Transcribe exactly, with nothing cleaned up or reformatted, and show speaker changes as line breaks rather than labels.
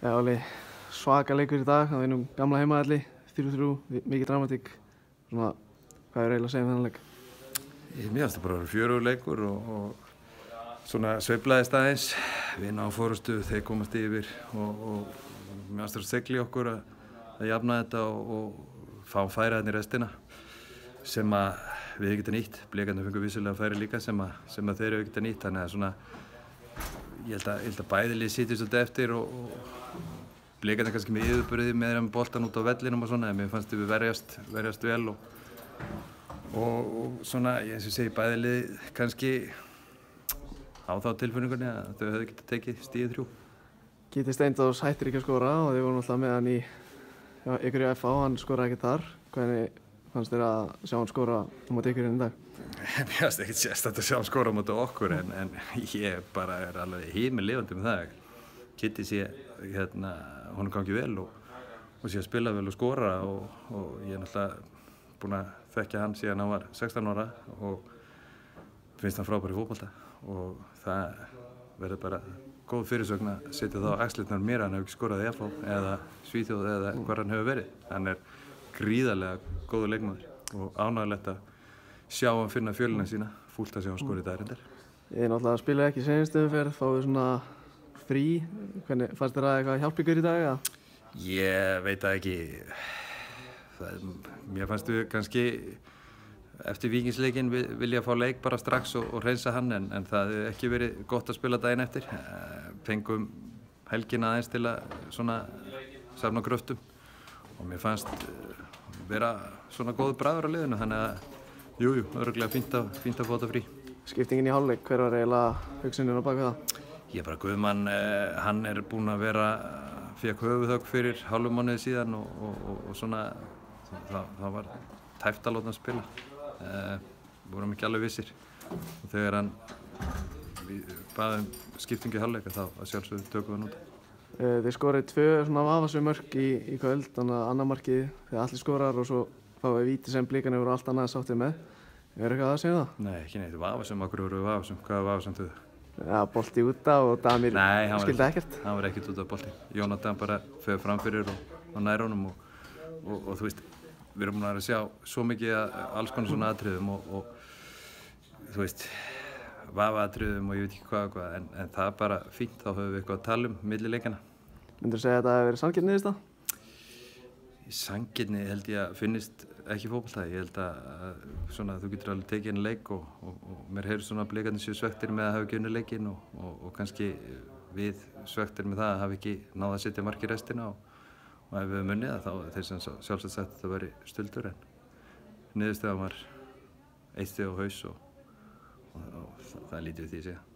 Já, alveg svaka leikur í dag á einum gamla heimavelli, þrjú þrjú, mikið dramatík. Svona, hvað er eiginlega að segja um þennan leik?
Mér finnst það bara að vera fjörugur leikur og, og svona sveiflaðist aðeins. Við náum fórustu, þeir komast yfir og, og mér finnst það að segla í okkur að, að jafna þetta og, og fá færa þarna í restina sem að við getum nýtt. Blikarnir fengu vissulega færi líka sem að, sem að þeir eru geta nýtt. Þannig að svona, ég held að, ég held að bæði lið sitji svolítið eftir og, og Blikarnir kannski með yfirburði með þeirra með boltan út á vellinum og svona, en mér fannst við verjast, verjast vel og, og, og svona, eins og ég segi, bæði lið kannski á þá tilfinningunni að þau hefðu getað tekið stigið þrjú.
Gíti Steindós hættir ekki að skora og þið voru náttúrulega með hann í já, ykkur í F A, hann skoraði ekki þar. Hvernig fannst þér að sjá hann skora á móti ykkur í dag?
Mér fannst ekkert sérstakt að sjá hann skora á móti okkur, en, en ég bara er alveg himinlifandi með það. Kitty sé, hérna, honum gangi vel og, og sé að spila vel og skora og, og ég er náttúrulega búinn að þekkja hann síðan hann var sextán ára og finnst hann frábær í fótbolta og það verður bara góð fyrirsögn að setja þá á axlirnar mér að hann hefur ekki skorað í F A eða Svíþjóð eða hvar hann hefur verið. Hann er gríðarlega góður leikmaður og ánægilegt að sjá hann finna fjölina sína, fúlt að sjá hann skora í dag reyndar.
Ég náttúrulega spila ekki seinustu umferð, fáið svona frí. Hvernig fannst þér að eitthvað hjálpa ykkur í dag? Ja?
Ég veit það ekki. Það, mér fannst við kannski eftir Víkingsleikinn vilja fá leik bara strax og, og hreinsa hann, en, en það hefði ekki verið gott að spila daginn eftir. Fengum helgina aðeins til að svona safna gröftum og mér fannst vera svona góður bragur á liðinu, þannig að jújú, jú, örugglega fínt að, fínt að fá þetta frí.
Skiptingin í hálfleik, hver var eiginlega hugsunin á bak við það?
Ég bara, Guðmann, eh, hann er búinn að vera, fékk höfuðhögg fyrir hálfum mánuði síðan og, og, og, og svona, það, það var tæpt að láta hann spila. Eh, vorum ekki alveg vissir og þegar hann baði um skiptingu í hálfleika þá að sjálfsögðu tökum við hann út.
Eh, þið skorið tvö svona vafasöm mörk í, í kvöld, þannig að annar markið þegar allir skorar og svo fáið við víti sem Blikarnir voru allt annað sáttið með. Er eitthvað að segja það?
Nei, ekki neitt, vafasöm, okkur voru vafasöm, hvað er vafasöm þau?
Já, bolti út af og Damir skildi ekkert.
Nei, hann var ekkert út af bolti. Jónatan bara fegur framfyrir og, og nær honum og, og, og þú veist, við erum búin að sjá svo mikið alls konar svona atriðum og, og þú veist, vafa atriðum og ég veit ekki hvað og hvað, en, en það er bara fínt, þá höfum við eitthvað að tala um milli leikana.
Myndirðu segja að þetta hefur verið sanngjarn niðurstaða?
Sanngjarni held ég að finnist ekki í fótbolta. Ég held að svona, þú getur alveg tekið einn leik og, og, og mér heyrður svona að Blikarnir séu svekktir með að hafa ekki unnið leikinn og, og, og kannski við svekktir með það að hafa ekki náð að setja mark í restina og, og ef við höfum unnið það þá þeir sem sjálfsagt sagt að það væri stuldur, en niðurstaðan var eitt stig á haus og, og, og það, það er lítið við því að segja.